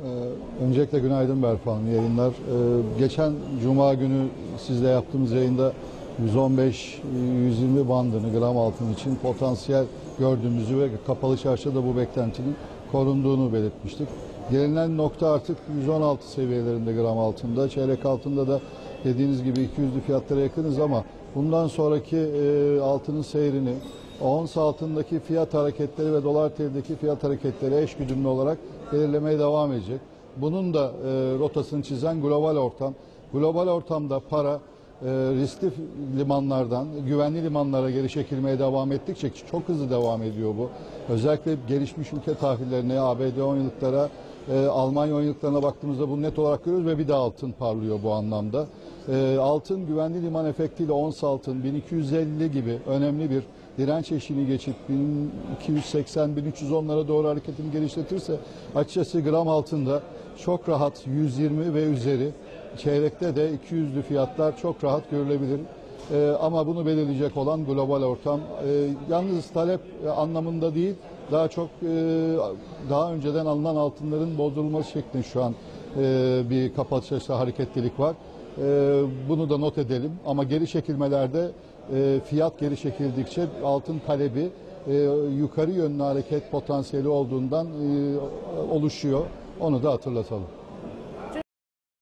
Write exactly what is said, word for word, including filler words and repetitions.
Ee, öncelikle günaydın Berfa Hanım, yayınlar. Ee, geçen Cuma günü sizle yaptığımız yayında yüz on beş yüz yirmi bandını gram altın için potansiyel gördüğümüzü ve kapalı çarşıda bu beklentinin korunduğunu belirtmiştik. Gelinen nokta artık yüz on altı seviyelerinde gram altında, çeyrek altında da dediğiniz gibi iki yüzlü fiyatlara yakınız ama bundan sonraki e, altının seyrini, ons altındaki fiyat hareketleri ve dolar T L'deki fiyat hareketleri eş güdümlü olarak belirlemeye devam edecek. Bunun da e, rotasını çizen global ortam. Global ortamda para e, riskli limanlardan güvenli limanlara geri çekilmeye devam ettikçe çok hızlı devam ediyor bu. Özellikle gelişmiş ülke tahvillerine, A B D on yıllıklara, e, Almanya on yıllıklarına baktığımızda bunu net olarak görüyoruz ve bir de altın parlıyor bu anlamda. E, altın güvenli liman efektiyle ons altın bin iki yüz elli gibi önemli bir direnç eşiğini geçip bin iki yüz seksen bin üç yüz onlara doğru hareketini geliştirirse açıkçası gram altında çok rahat yüz yirmi ve üzeri, çeyrekte de iki yüzlü fiyatlar çok rahat görülebilir. Ee, ama bunu belirleyecek olan global ortam. Ee, yalnız talep anlamında değil, daha çok e, daha önceden alınan altınların bozulması şeklinde şu an e, bir kapatışta hareketlilik var. E, bunu da not edelim ama geri çekilmelerde e, fiyat geri çekildikçe altın talebi e, yukarı yönlü hareket potansiyeli olduğundan e, oluşuyor. Onu da hatırlatalım.